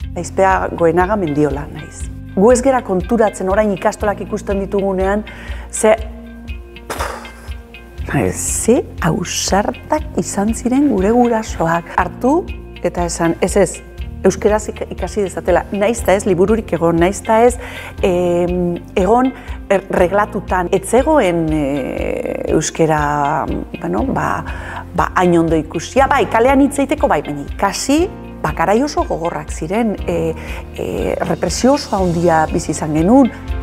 Aizpea Goenaga Mendiola naiz. Gu ez gera konturatzen orain ikastolak ikusten ditugunean, ze ausartak izan ziren gure gurasoak. Hartu eta esan, ez, euskeraz ikasi dezatela, naiz ta ez libururik egon, naiz ta ez egon reglatutan. Ez zegoen euskera, hain ondo ikusia, bai, kalean hitz egiteko, bai, baina ikasi, garai oso gogorrak ziren, represio oso handia bizi izan genuen.